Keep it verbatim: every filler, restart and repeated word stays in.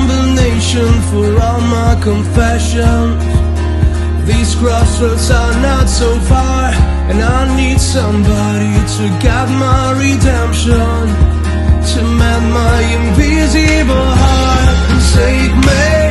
combination for all my confessions. These crossroads are not so far, and I need somebody to guide my redemption, to mend my invisible heart. Take me